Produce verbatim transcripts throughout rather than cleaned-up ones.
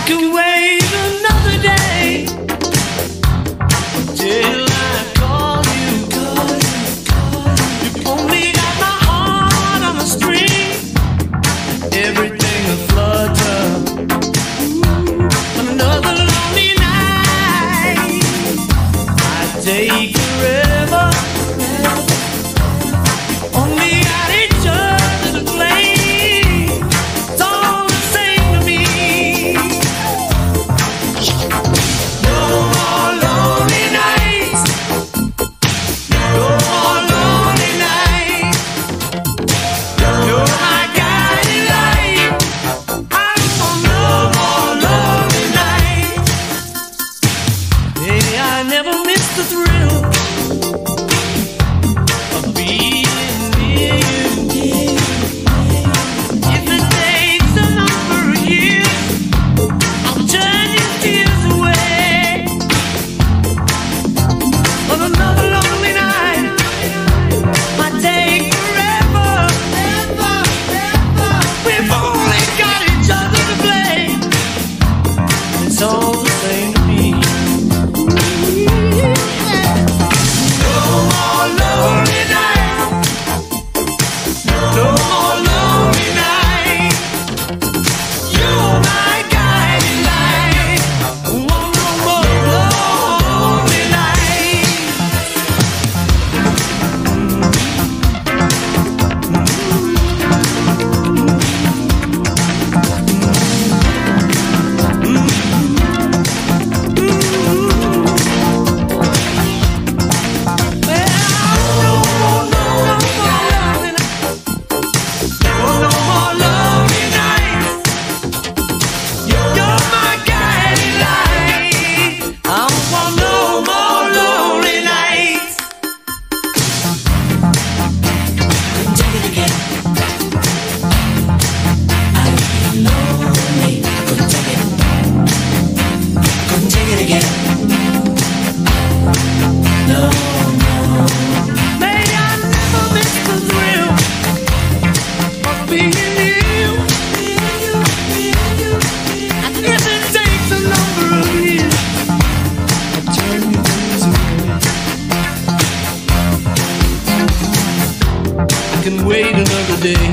can wait another day till I call you. You only got my heart on a string, everything a flutter. Another lonely night, I take forever. Only got each other to blame. It's all the same to me. No more lonely nights. No more lonely nights. You're my guiding light. I want no more lonely nights. Hey, I never miss the thrill of being near you. If it takes a number of years, I'll turn your tears away. On another lonely night, might take forever. We've only got each other to blame. It's all the same to me. No more lonely nights. No more lonely nights. You're my guiding light. One more lonely night. Can wait another day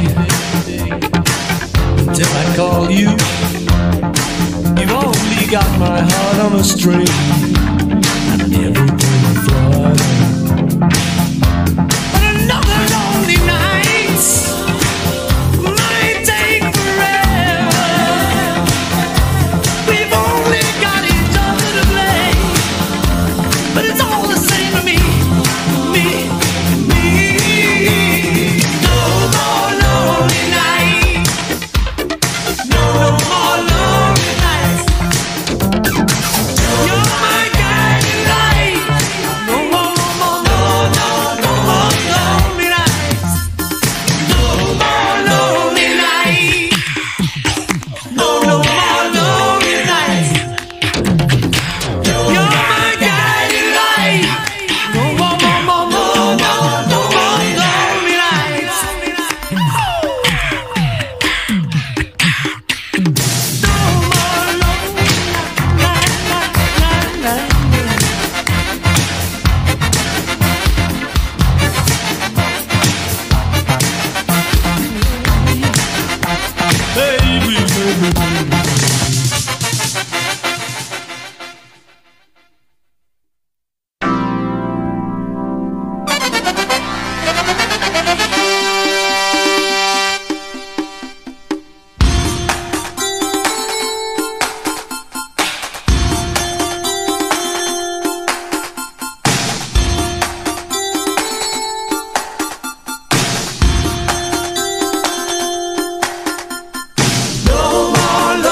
until I call you. You've only got my heart on a string and everything fluttering. But another lonely night might take forever. We've only got each other to blame, but it's all the same to me, me, me. No more lonely nights. No more lonely nights. You're my guiding light. No more, no more, no, no, no more lonely nights. No more lonely nights. No, no more lonely nights. You're my guiding light. No more, no more, no, no, no more lonely nights. No more lonely nights. Baby, baby, baby. No more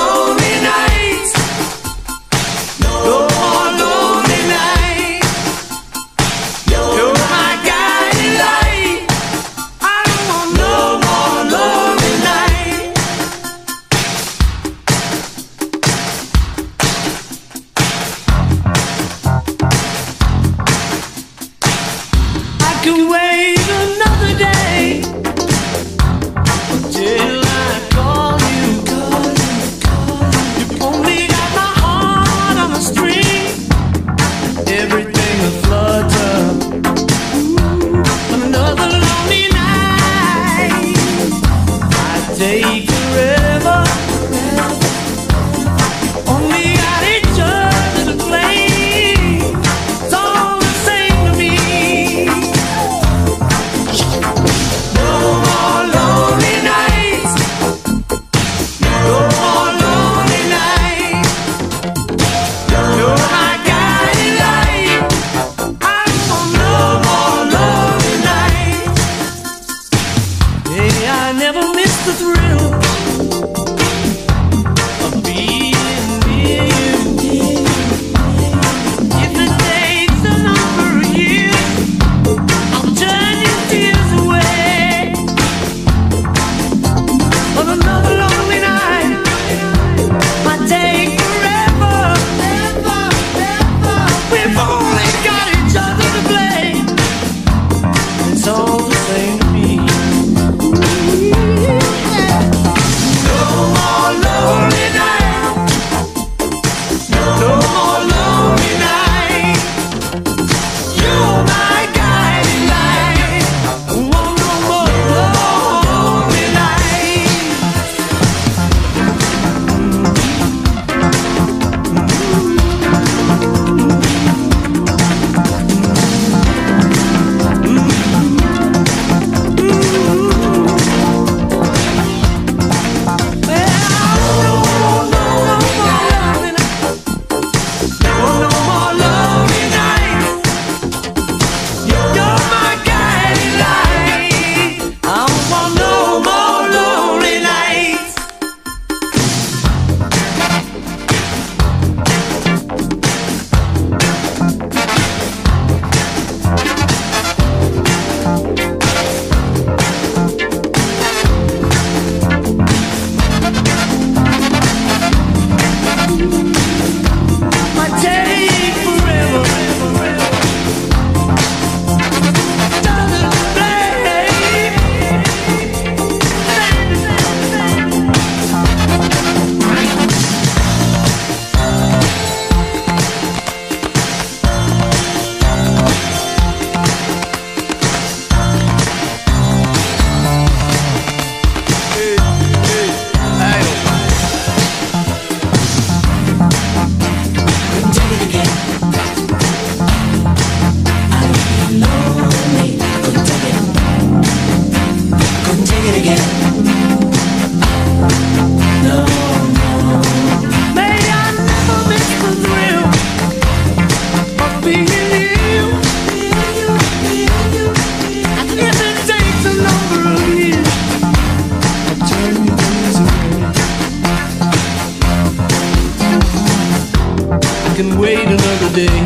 can wait another day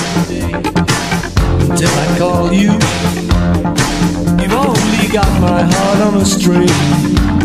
until I call you. You've only got my heart on a string.